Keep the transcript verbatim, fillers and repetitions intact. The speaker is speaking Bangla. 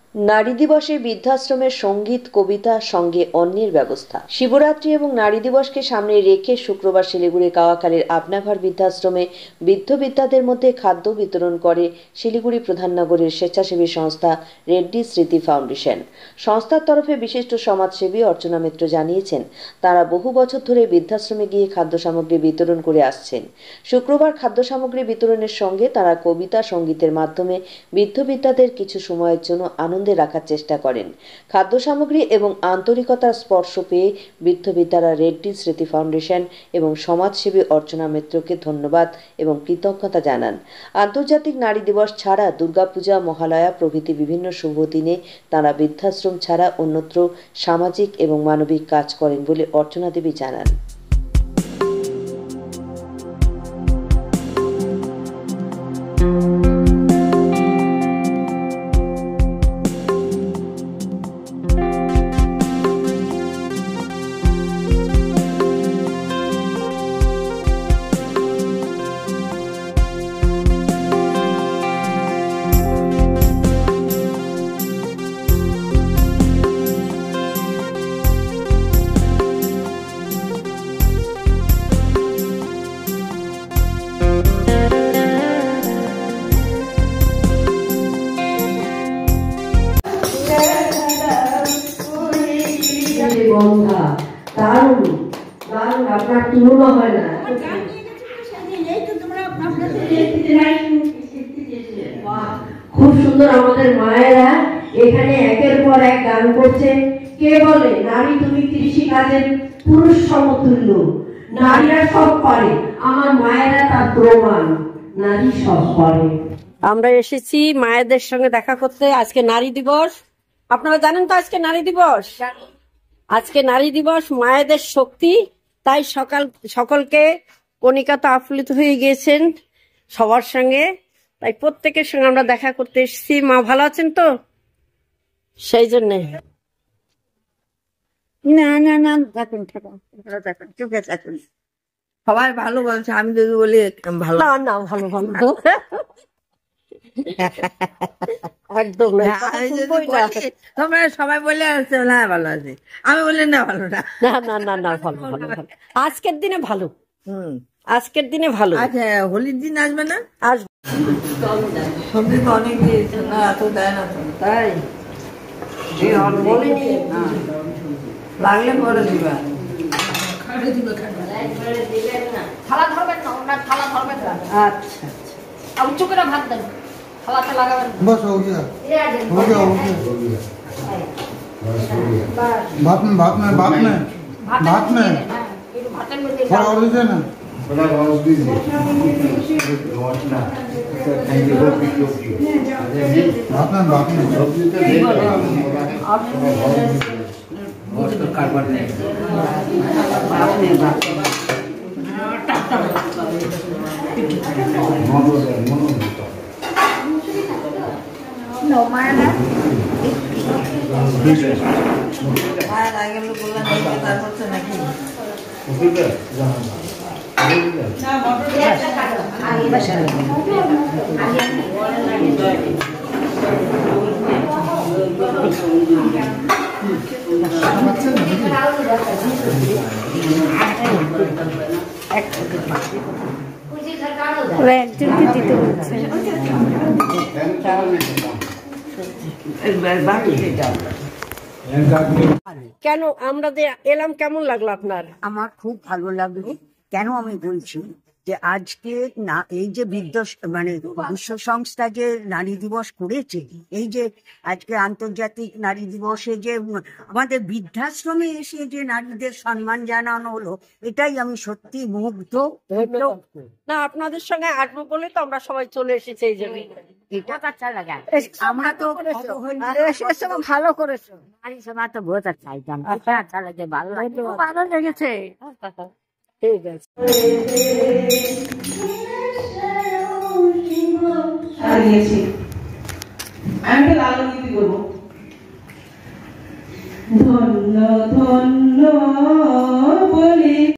নারী দিবসে বৃদ্ধাশ্রমের সঙ্গীত, কবিতা, সঙ্গে অন্নের ব্যবস্থা। শিবরাত্রি এবং নারী দিবসকে সামনে রেখে শুক্রবার শিলিগুড়ি কাওয়াখালীর আপনাঘর বৃদ্ধাশ্রমে বৃদ্ধ বৃদ্ধাদের মধ্যে খাদ্য বিতরণ করে শিলিগুড়ি প্রধাননগরের স্বেচ্ছাসেবী সংস্থা রেড্ডি স্মৃতি ফাউন্ডেশন। সংস্থার তরফে বিশিষ্ট সমাজসেবী অর্চনা মিত্র জানিয়েছেন, তারা বহু বছর ধরে বৃদ্ধাশ্রমে গিয়ে খাদ্য সামগ্রী বিতরণ করে আসছেন। শুক্রবার খাদ্য সামগ্রী বিতরণের সঙ্গে তারা কবিতা, সঙ্গীতের মাধ্যমে বৃদ্ধ বৃদ্ধাদের কিছু সময়ের জন্য আনন্দ রাখার চেষ্টা করেন। খাদ্য সামগ্রী এবং আন্তরিকতার স্পর্শ পেয়ে বৃদ্ধ বৃদ্ধারা রেড্ডি স্মৃতি ফাউন্ডেশন এবং সমাজসেবী অর্চনা মিত্রকে ধন্যবাদ এবং কৃতজ্ঞতা জানান। আন্তর্জাতিক নারী দিবস ছাড়া দুর্গাপূজা, মহালয়া প্রভৃতি বিভিন্ন শুভ দিনে তারা বৃদ্ধাশ্রম ছাড়া অন্যত্র সামাজিক এবং মানবিক কাজ করেন বলে অর্চনা দেবী জানান। আপনার তুলনা হয় না। খুব সুন্দর আমাদের মায়েরা এখানে একের পর এক গান করছে। কে বলে নারী তুমি কৃষি কাজের পুরুষ সমতুল্য, নারীরা সব পারে। আমার মায়েরা তার প্রমাণ, নারী সব পারে। আমরা এসেছি মায়েদের সঙ্গে দেখা করতে। আজকে নারী দিবস, আপনারা জানেন তো আজকে নারী দিবস। আজকে নারী দিবস, মায়েদের শক্তি। তাই সকাল সকলকে কণিকা তো আপ্লুত হয়ে গিয়েছেন সবার সঙ্গে, তাই প্রত্যেকের সঙ্গে আমরা দেখা করতে এসেছি। মা ভালো আছেন তো? সেই জন্যে না না না দেখুন দেখুন চুপে থাকুন। সবাই ভালো বলছে, আমি যদি বলি ভালো না না ভালো ভালো একদম তোমরা সবাই বলে আসছে না ভালো আছে, আমি বলি না ভালো না না না না না ভালো ভালো ভালো। আজকের দিনে ভালো, হম আজকের দিনে ভালো। আচ্ছা হোলির দিন আসবে না? আসবে। সবজি তো অনেক দিয়েছে না, এত দেয় না তো। তাই বলিনি, লাগলে পরে দিবা। থালা ধরবেন না, ওনার থালা ধরবেন না। আচ্ছা আর উঁচু করে ভাত দেন, থালাতে লাগাবেন। बस हो गया हो गया हो गया भात में भात में भात में भात में थोड़ा और दीजिए ना, थोड़ा और दीजिए। भात में भात में सब्जी तो दे और तो कार्बन नहीं No, Maya. Maya, I can look at the other নাকি? ওকে জানা না। না মোটর একটা কাটো। আগে বসা। একজনকে দিতে হচ্ছে। কেন আমরা যে এলাম, কেমন লাগলো আপনার? আমার খুব ভালো লাগলো। কেন আমি বলছি যে আজকে না এই যে বৃদ্ধ মানে বিশ্ব সংস্থা যে নারী দিবস করেছে, এই যে আজকে আন্তর্জাতিক নারী দিবসে যে আমাদের বৃদ্ধাশ্রমে এসে যে নারীদের সম্মান জানানো হলো, এটাই আমি সত্যি মুগ্ধ। না আপনাদের সঙ্গে আসবো বলে তো আমরা সবাই চলে এসেছি এই জন্য। আমরা তো ভালো করেছো, নারী সমাজ তো বহুত আচ্ছা চাইতাম, আচ্ছা লাগে, ভালো লাগে, ভালো লেগেছে। ঠিক আছে। আমি লালন